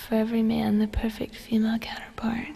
For every man, the perfect female counterpart.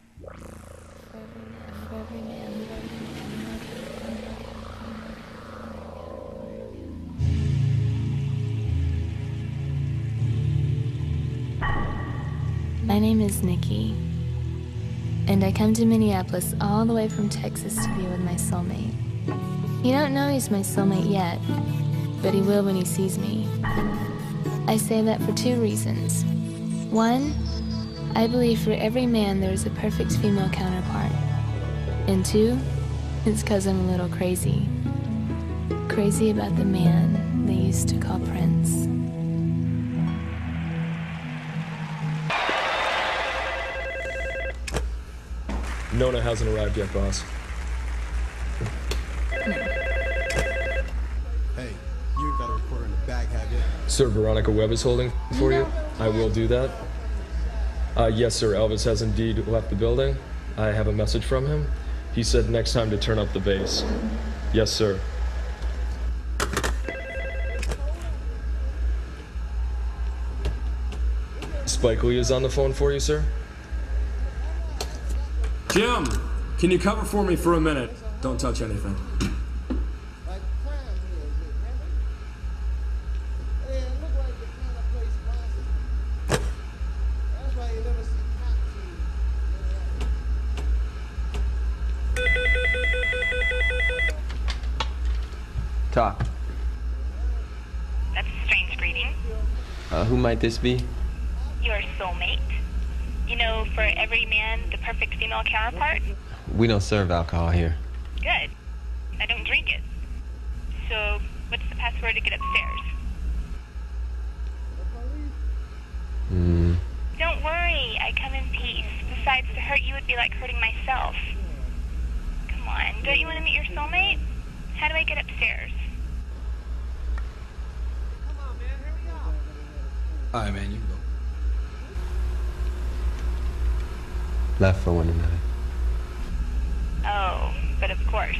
My name is Nikki, and I come to Minneapolis all the way from Texas to be with my soulmate. You don't know he's my soulmate yet, but he will when he sees me. I say that for two reasons. One, I believe for every man there is a perfect female counterpart. And two, it's 'cause I'm a little crazy. Crazy about the man they used to call Prince. Nona hasn't arrived yet, boss. Hey, you ain't got a reporter in the bag, have you? Sir, Veronica Webb is holding for you. I will do that. Yes, sir, Elvis has indeed left the building. I have a message from him. He said next time to turn up the bass. Yes, sir. Spike Lee is on the phone for you, sir. Jim, can you cover for me for a minute? Don't touch anything. Talk. That's a strange greeting. Who might this be? Your soulmate. You know, for every man, the perfect female counterpart. We don't serve alcohol here. Good. I don't drink it. So, what's the password to get upstairs? Don't worry, I come in peace. Besides, to hurt you would be like hurting myself. Come on, don't you want to meet your soulmate? How do I get upstairs? All right, man, you can go. Left for one another. Oh, but of course.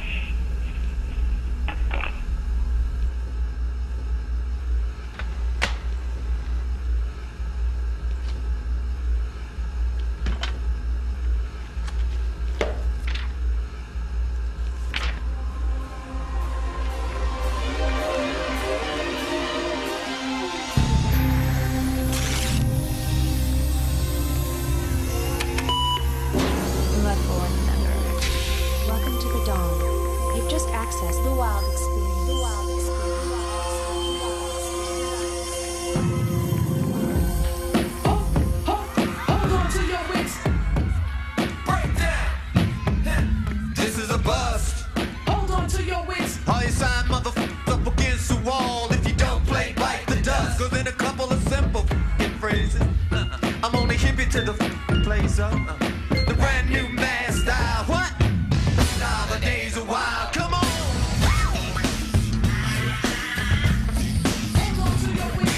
Welcome to the dawn. You've just accessed the wild experience. Hold on to your wits. Break down. This is a bust. Hold on to your wits. All you sign motherfuckers up against the wall if you don't play bite the dust. Cause in a couple of simple phrases, I'm only hippie to the place. The brand new mad style. What? Now the days are wild. Come on. Hold on to your wits.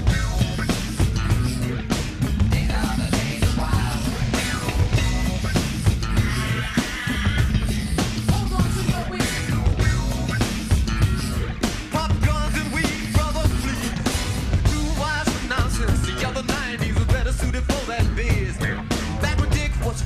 Now the days are wild. Hold on to your wits. Pop guns and weed, brother, flee. Two wise for nonsense. The other 90s was better suited for that biz. Back when Dick was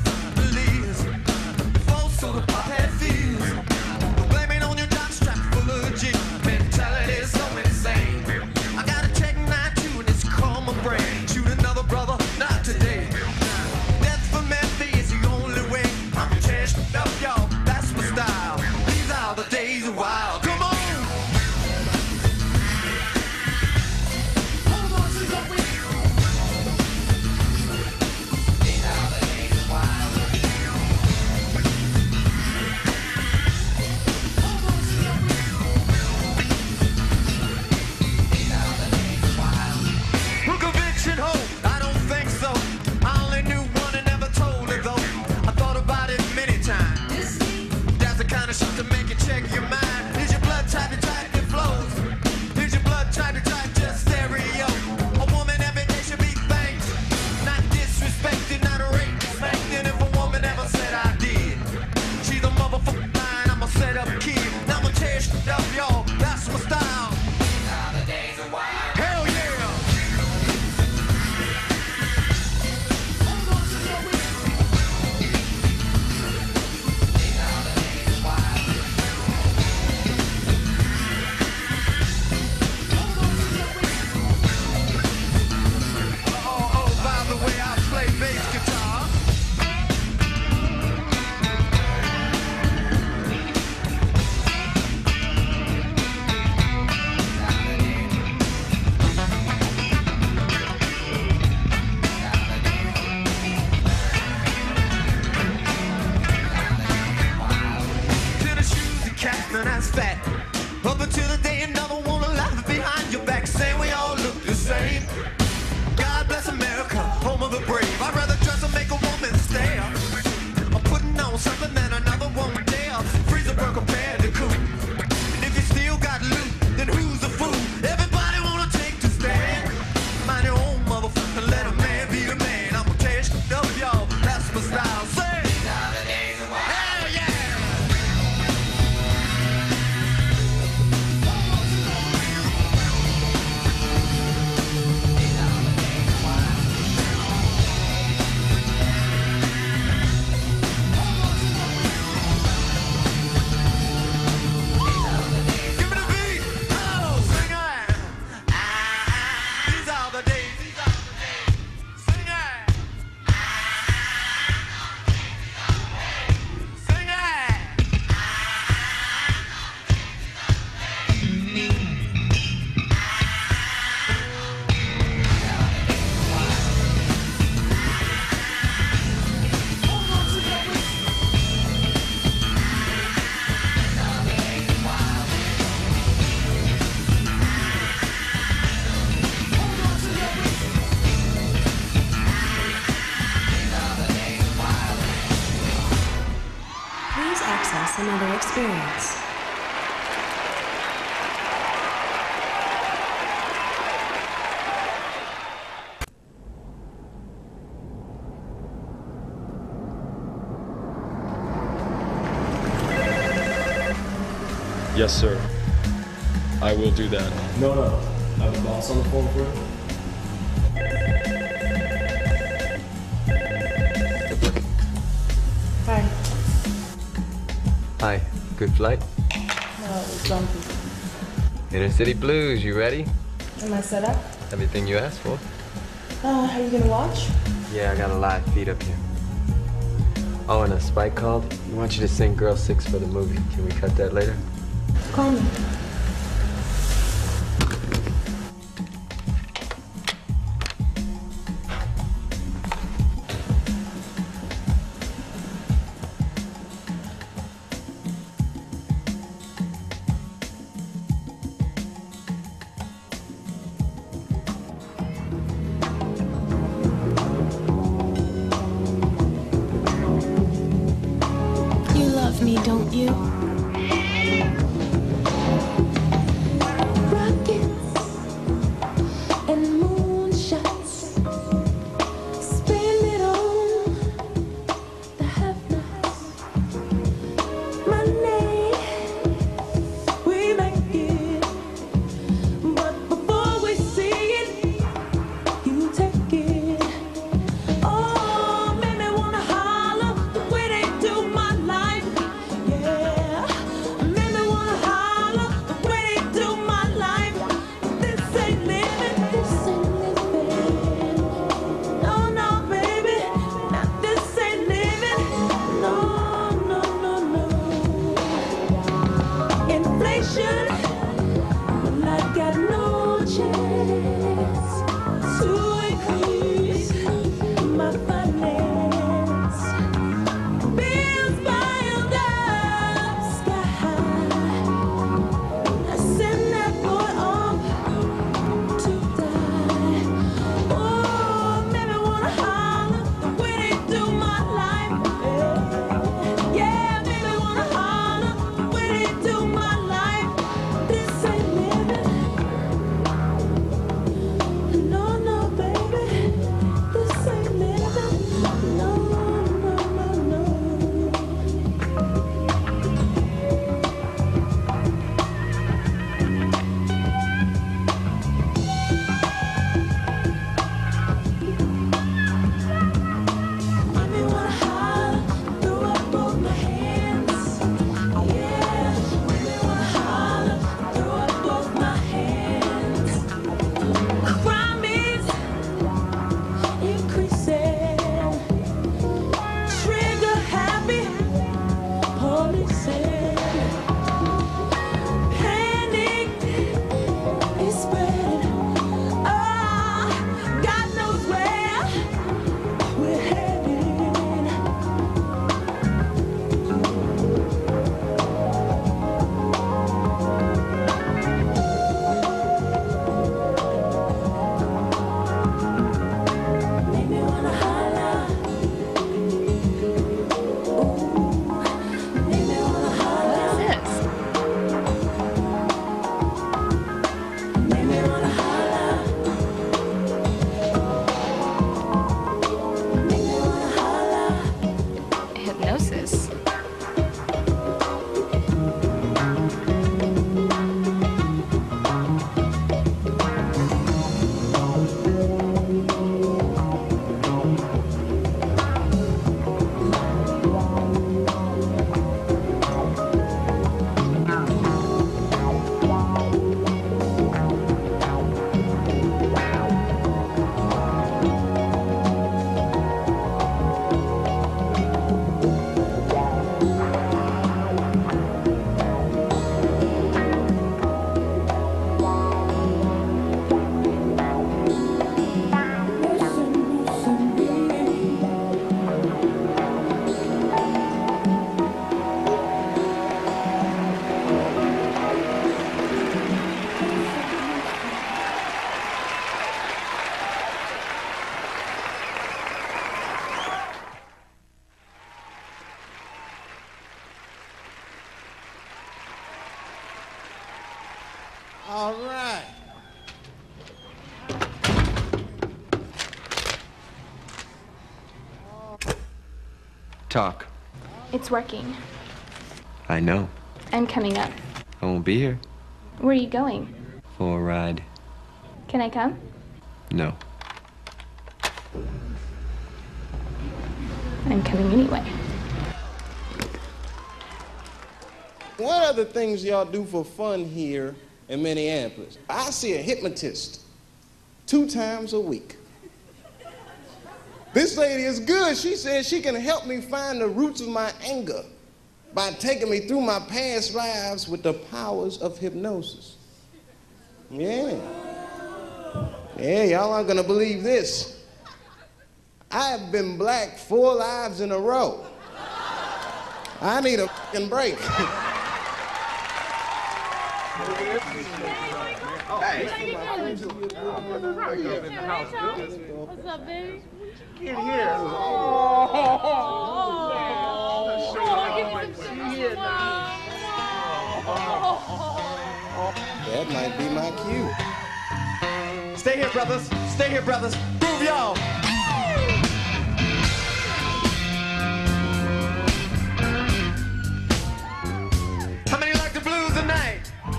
us another experience. Yes, sir. I will do that. No. I have a boss on the phone for you. Hi. Hi. Good flight? No, it was bumpy. Inner City Blues, you ready? Am I set up? Everything you asked for. Are you gonna watch? Yeah, I got a live feed up here. Oh, and a Spike called. We want you to sing Girl 6 for the movie. Can we cut that later? Call me. You love me, don't you? Rockets and moonshots, spend it on the have-nots. Money, we make it, but before we see it, you take it. Oh, made me wanna holler the way they do my life. Yeah, Talk. It's working. I know. I'm coming up. I won't be here. Where are you going? For a ride. Can I come? No. I'm coming anyway. What other things y'all do for fun here in Minneapolis? I see a hypnotist 2 times a week. This lady is good. She says she can help me find the roots of my anger by taking me through my past lives with the powers of hypnosis. Yeah. Yeah, y'all aren't gonna believe this. I have been black 4 lives in a row. I need a fucking break. What's up, baby? Get here. That might be my cue. Stay here, brothers. Stay here, brothers. Prove y'all. How many like the blues tonight?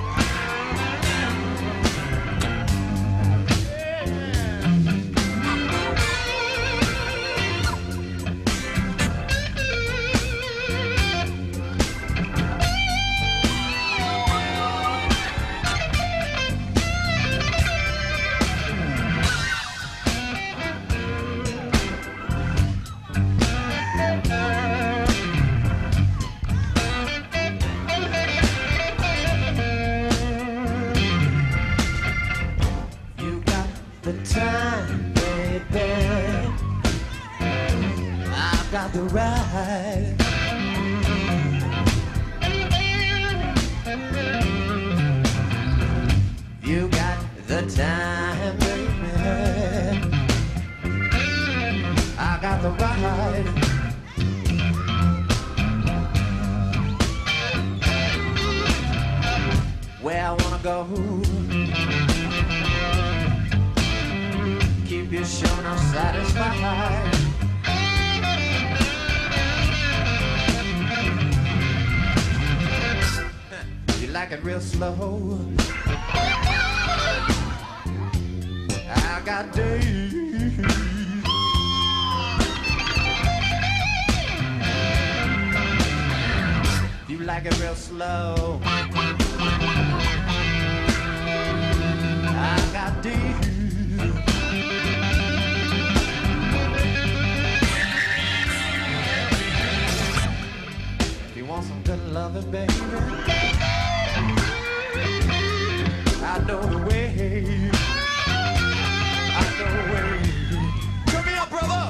The ride. You got the time, baby. I got the ride. Where I wanna go. Keep you sure not satisfied. Like it real slow. I got days. You like it real slow. I got days. You want some good loving, baby? I know the way. I know the way. Turn me up, brother.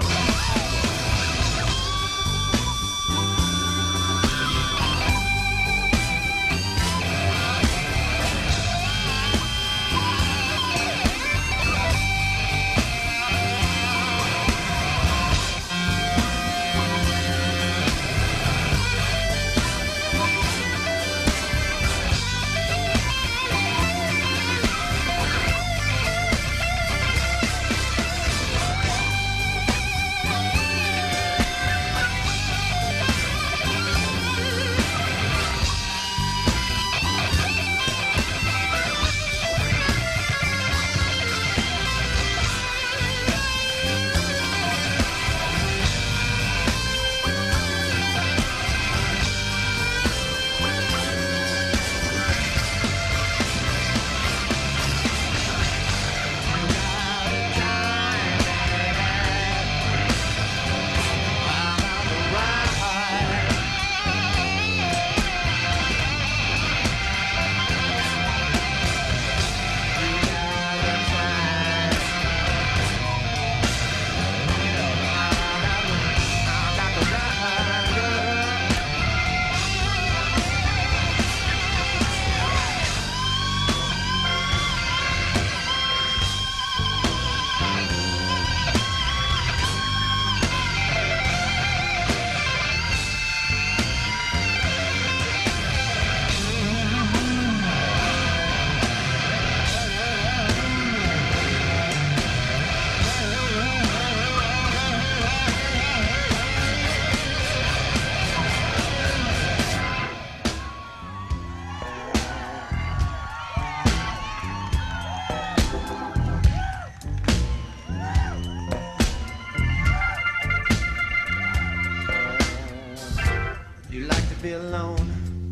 feel alone.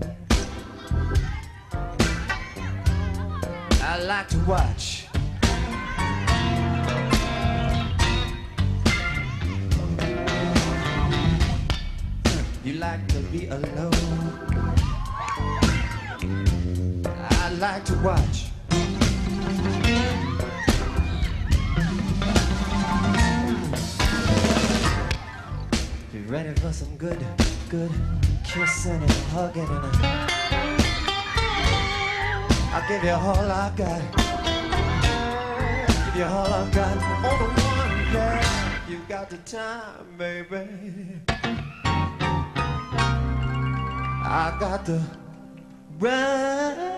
I like to watch. You like to be alone. I like to watch. You ready for some good kissing and hugging and I'll give you all I got. Give you all I got. On the one, yeah. You got the time, baby. I got the right.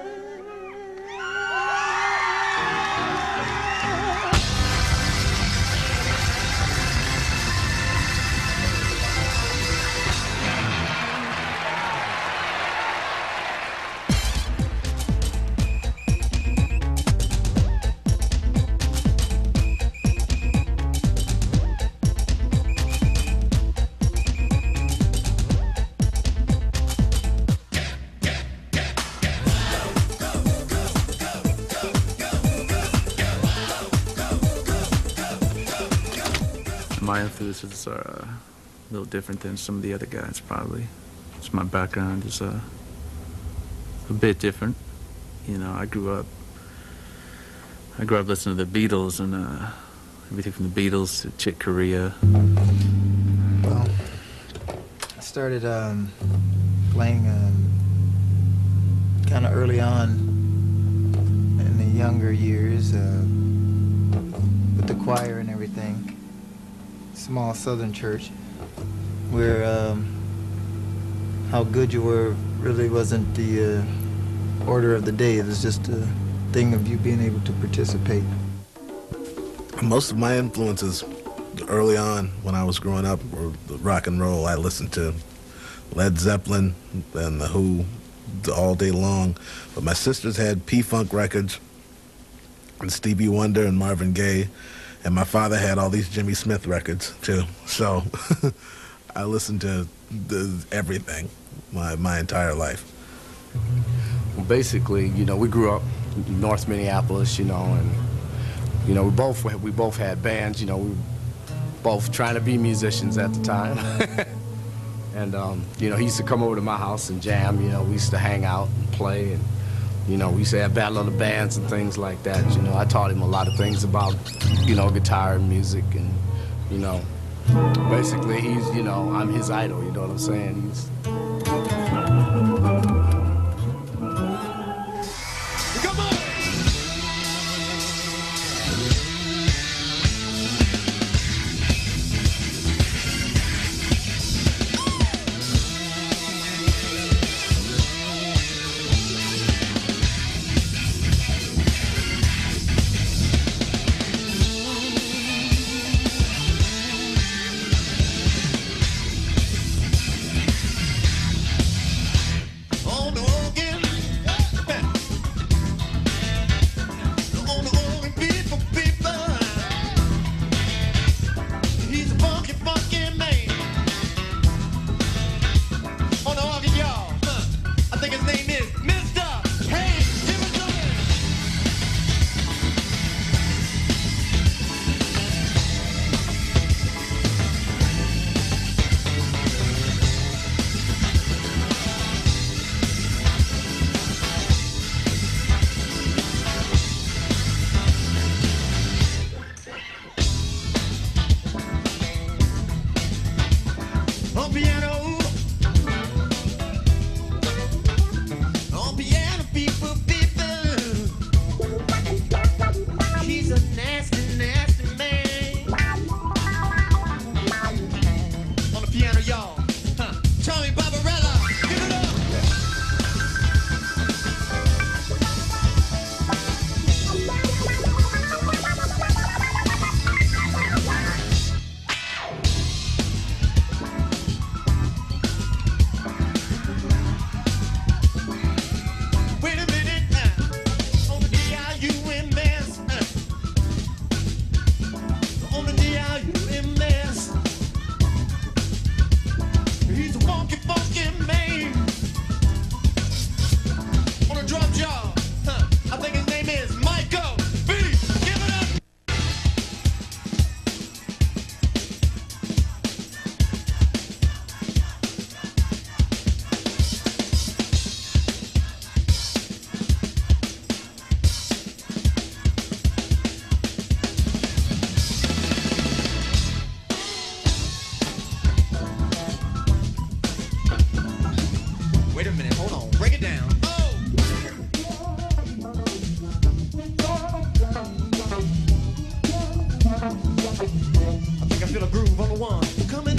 My influences are a little different than some of the other guys, probably. Just my background is a bit different. You know, I grew up listening to the Beatles and everything from the Beatles to Chick Corea. Well, I started playing kind of early on in the younger years with the choir and everything. Small southern church where how good you were really wasn't the order of the day. It was just a thing of you being able to participate. Most of my influences early on when I was growing up were the rock and roll. I listened to Led Zeppelin and The Who all day long. But my sisters had P-Funk records and Stevie Wonder and Marvin Gaye. And my father had all these Jimmy Smith records, too. So I listened to everything my entire life. Well, basically, you know, we grew up in North Minneapolis, you know, and, you know, we both had bands, you know, we were both trying to be musicians at the time. And, you know, he used to come over to my house and jam, you know, we used to hang out and play, and, you know, we used to have battle of the bands and things like that. You know, I taught him a lot of things about, you know, guitar and music, and, you know, basically he's, you know, I'm his idol, you know what I'm saying? He's... Come on! feel a groove on the one. Coming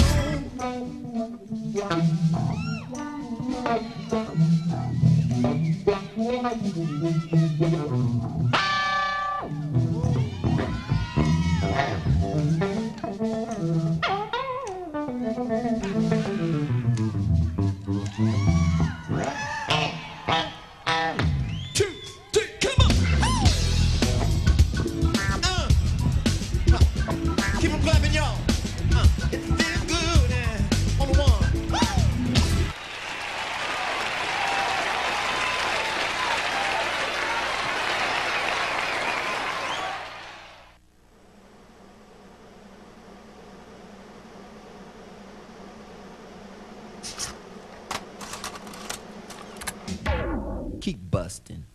keep on clapping, y'all. It feels good on the one. Keep busting.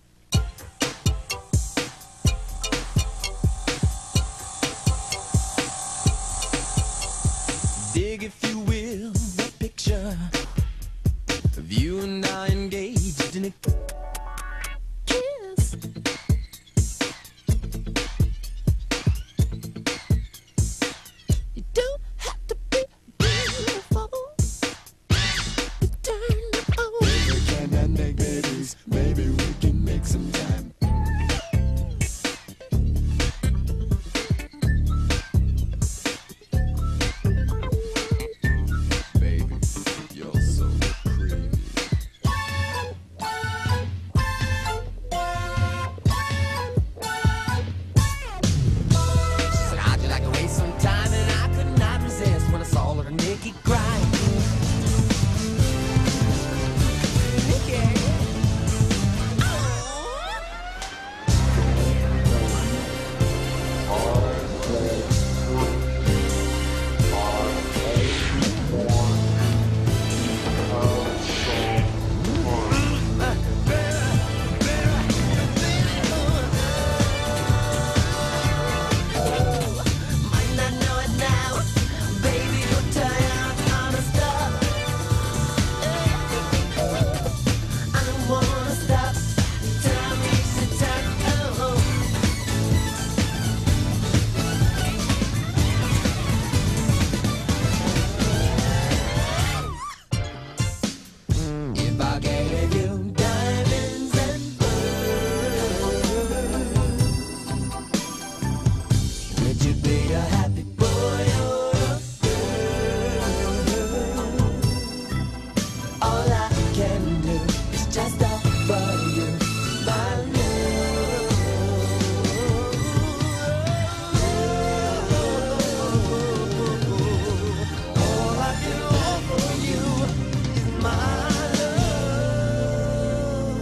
Dig, if you will, the picture of you and I engaged in a kiss. You don't have to be beautiful to turn me on. Baby, can I make babies? Maybe we can make some time. Baby, you're so pretty. She said, how'd you like to waste some time? And I could not resist when I saw little Nikki cry. Nikki. Might not know it now, baby, you're tired on a stop. I don't wanna stop. Tell me to turn. If I gave you diamonds and pearls, would you be a happy boy or a girl? All I can do is just offer you my love. All I can offer you is my love.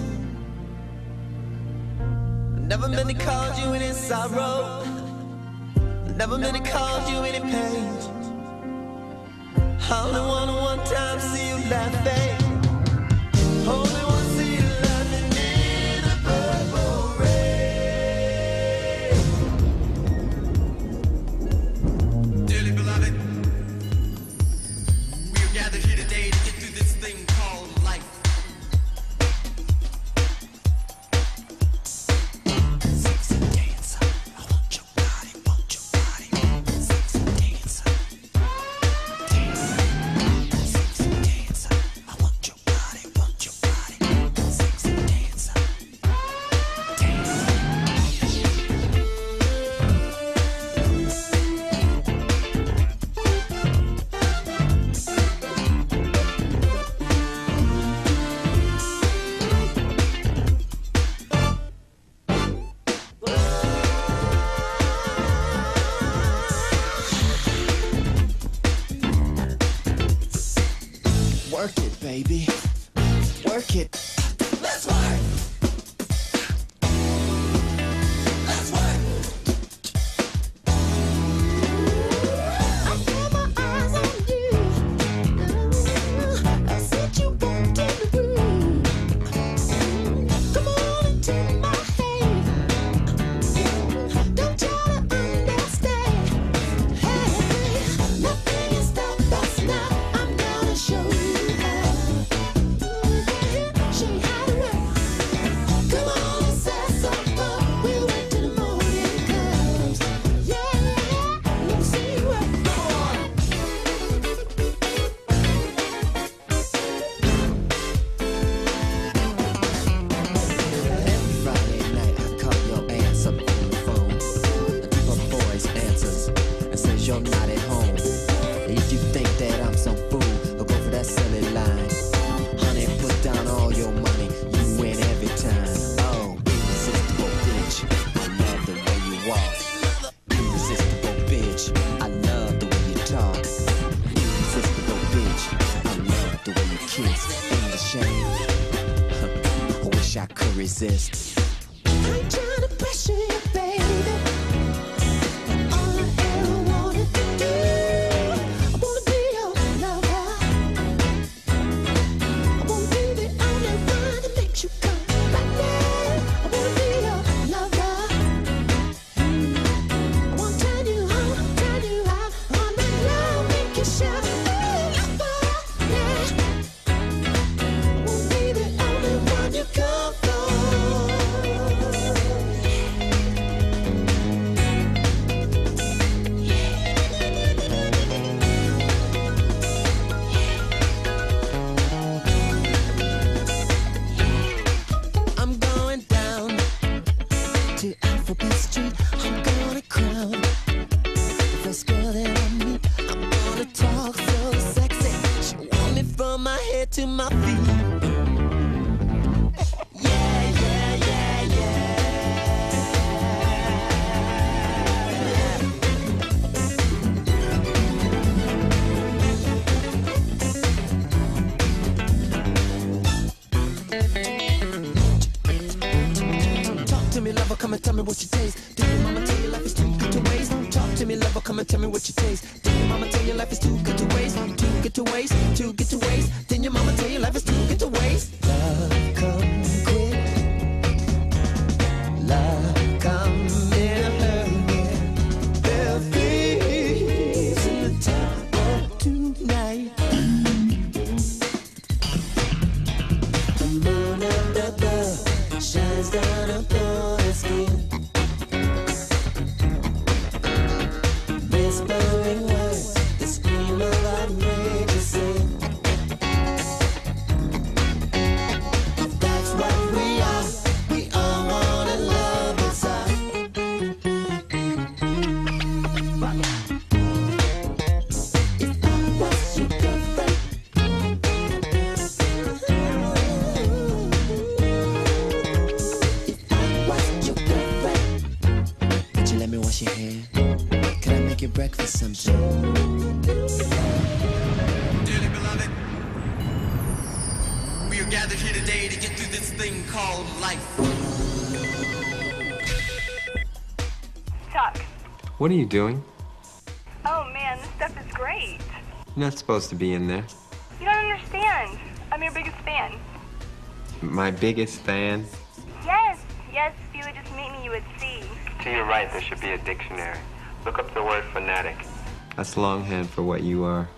Never meant to cause you any sorrow. Never meant to cause you any pain. I only wanna one time see you laughing. Only wanna see you laughing in the purple rain. Dearly beloved, we are gathered here today to get through this thing called life. Sexy dancer, I want your body, want your body. Sexy dancer, sexy dancer, I want your body, want your body. Sexy dancer, work it, baby. Work it. Let's work. Let's work. I got my eyes on you. I said you walked in the room. Come on and take my hand. Don't try to understand. Hey, nothing can stop us now. I'm gonna show you how. Show you how to work. If you think that I'm some fool, I'll go for that silly line. Honey, put down all your money, you win every time. Oh, irresistible bitch, I love the way you walk. Irresistible bitch, I love the way you talk. Irresistible bitch, I love the way you kiss. Ain't ashamed, I wish I could resist. I ain't trying to pressure you, baby. All I ever wanted to do, I wanna be your lover. I wanna be the only one that makes you come back there. I wanna be your lover. I wanna turn you on, turn you out, on my love, make you shout. Lover, yeah. I wanna be the only one you come for. I'm going down to Alphabet Street. I'm gonna crown the first girl that I meet. I'm gonna talk so sexy. She want me from my head to my feet. Yeah, yeah, yeah, yeah. Talk to me, lover, come and tell me what you taste. Did your mama tell you life is too good to waste? Talk to me, lover, come and tell me what you taste. Did your mama tell you life is too good to waste? Too good to waste, too good to waste. Did your mama tell you life is too good to waste? Love come quick. Love come in a hurry. There'll be peace in the town tonight. The moon up above shines down upon her skin, whispering words that scream of outrageous sin. That's what we are. We all wanna love inside. If I was your girlfriend, what's your girlfriend? Would you let me wash your hair? Could I make you breakfast sometime? Dearly beloved, we are gathered here today to get through this thing called life. Chuck. What are you doing? Oh man, this stuff is great. You're not supposed to be in there. You don't understand. I'm your biggest fan. My biggest fan. Yes, yes, if you would just meet me, you would see. To your right, there should be a dictionary. Look up the word fanatic. That's longhand for what you are.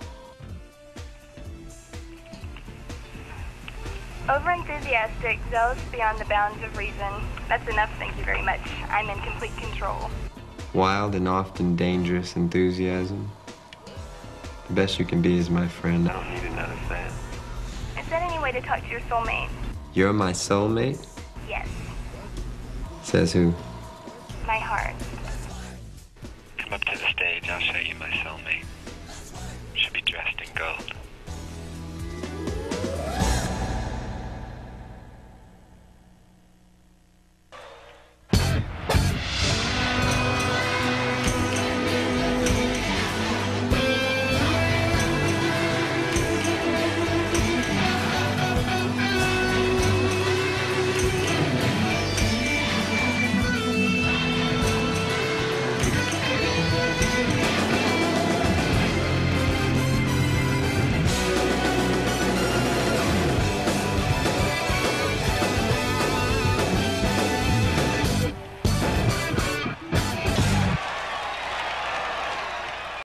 Over-enthusiastic, zealous beyond the bounds of reason. That's enough, thank you very much. I'm in complete control. Wild and often dangerous enthusiasm. The best you can be is my friend. I don't need another fan. Is that any way to talk to your soulmate? You're my soulmate? Yes, Says who? my heart. Come up to the stage, I'll show you my soulmate.